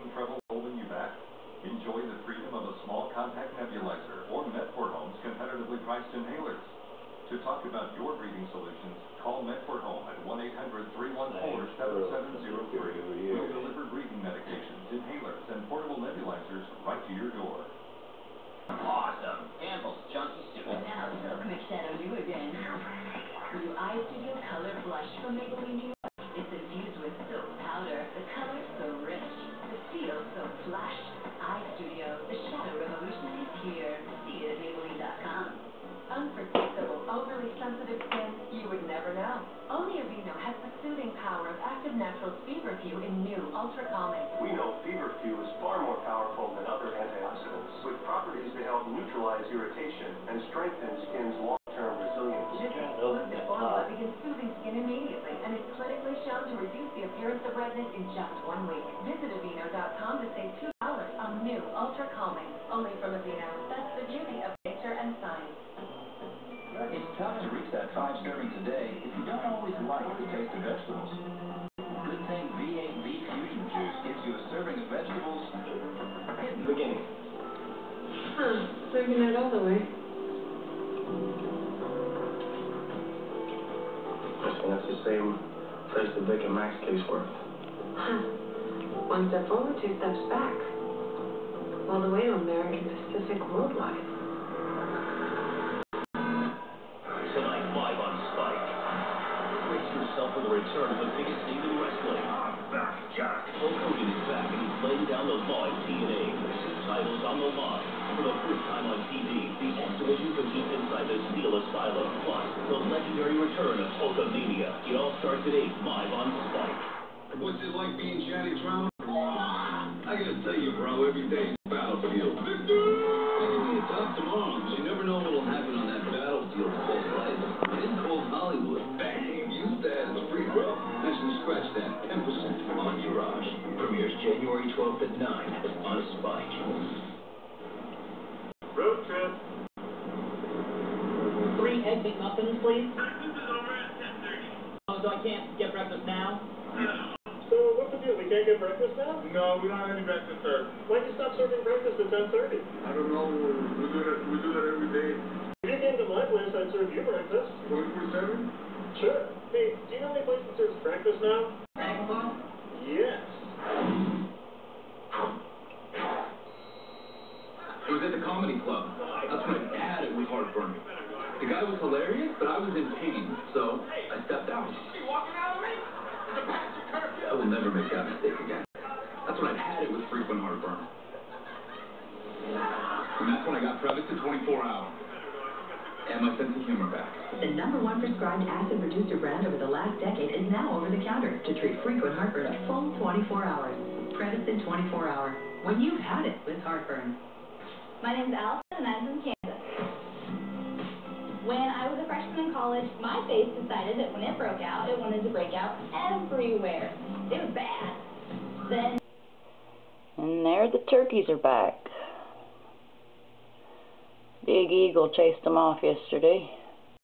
having trouble holding you back? Enjoy the freedom of a small compact nebulizer or Med4Home's competitively priced inhalers. To talk about your breathing solutions, call Med4Home at 1-800-314-7703. We'll deliver breathing medications, inhalers, and portable nebulizers right to your door. Awesome. Campbell's Chunky Soup. Now, so quick shadow you again. New Eye Studio Color Blush from Maybelline New York. It's infused with soap powder. The color's so rich. The feel so flash. Eye Studio, the shadow revolution is here. See it at Maybelline.com. Unpredictable, overly sensitive skin, you would never know. Only Aveeno has the soothing power of Active Naturals Feverfew in new Ultra Calming. We know Feverfew is far more powerful than other antioxidants, with properties that help neutralize irritation and strengthen skin's long-term resilience. This exclusive formula begins soothing skin immediately and is clinically shown to reduce the appearance of redness in just 1 week. Visit Aveeno.com to save $2 on new Ultra Calming. Only from Aveeno. That's the beauty of nature and science. It's tough to reach that 5 servings a day if you don't always like the taste of vegetables. Good thing V8 Beef Fusion Juice gives you a serving of vegetables hidden. Beginning. Serving that all the way. That's the same place the Vic and Max case worked. One step forward, 2 steps back. All the way to American Pacific Worldwide. Tonight, live on Spike. Brace yourself for the return of the biggest name in wrestling. I'm back, Jack. Hulk Hogan is back and he's laying down the law in TNA. Titles on the line. For the first time on TV, the X-Division competes inside the Steel Asylum. Plus, the legendary return of Hulkamania. It all starts at 8, live on Spike. What's it like being Johnny Drama? I gotta tell you, bro, every day's a battlefield. Victor! It's up tomorrow, but you never know what'll happen on that battlefield called life. It is called Hollywood. Bang! Use that as free throw. Actually, scratch that. 10% on Entourage. Premieres January 12th at 9 on Spike. Road trip. 3 egg McMuffins, please. Breakfast is over at 10:30. Oh, so I can't get breakfast now? So, what's the deal? We can't get breakfast now? No, we don't have any breakfast served. Why'd you stop serving breakfast at 10:30? I don't know. We do that every day. If you came to my place, I'd serve you breakfast. 24/7? Sure. Hey, do you know any place that serves breakfast now? Breakfast? Yes. It was at the comedy club. That's when I had it with heartburn. The guy was hilarious, but I was in pain, so I stepped out. You walking out of me? It's a past your curfew. I will never make that mistake again. That's when I had it with frequent heartburn. And that's when I got Prevacid 24 hour. And my sense of humor back. The #1 prescribed acid reducer brand over the last decade is now over the counter to treat frequent heartburn a full 24 hours. Prevacid 24 hour. When you've had it with heartburn. My name's Allison and I'm from Kansas. When I was a freshman in college, my face decided that when it broke out, it wanted to break out everywhere. It was bad. Then... And there the turkeys are back. Big Eagle chased them off yesterday.